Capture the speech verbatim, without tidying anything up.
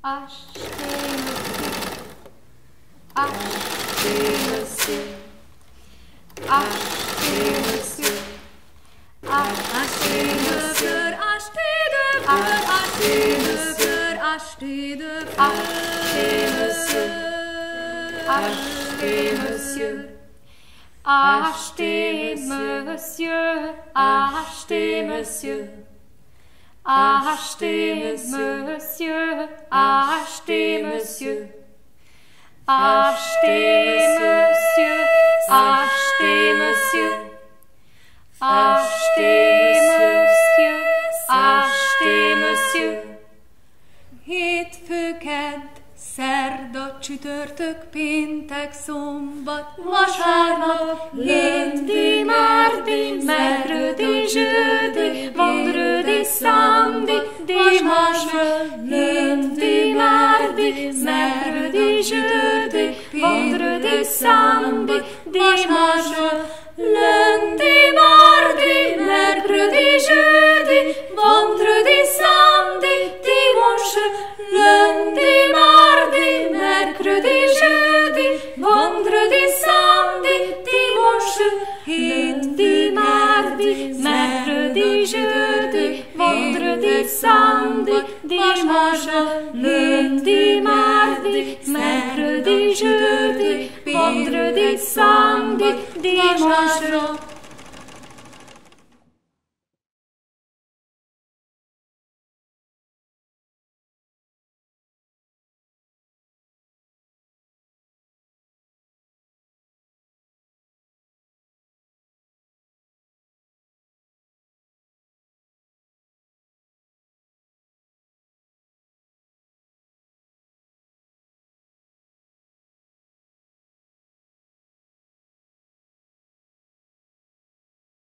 Achetez, monsieur. Achetez, monsieur. Achetez, monsieur. Achetez de fleurs, achetez de fleurs, achetez de fleurs, achetez de fleurs. Achetez, monsieur. Achetez, monsieur. Achetez, monsieur. Achetez, monsieur. Achetez, monsieur. Achetez, monsieur. Achetez, monsieur. Achetez, monsieur. Achetez, monsieur. Hétfő, kedd, szerda, csütörtök, péntek, szombat, vasárnap, lundi, mardi, mercredi, jeudi, vendredi, samedi, dimanche, lundi, mardi, mercredi, jeudi, vendredi, samedi, dimanche, lundi, mardi, mercredi, jeudi, vendredi, samedi, dimanche, lundi, mardi, mercredi, jeudi, vendredi, samedi, dimanche, lundi, mardi, mercredi, jeudi, vendredi, samedi, dimanche, lundi, mardi, mercredi, jeudi, vendredi, samedi, dimanche.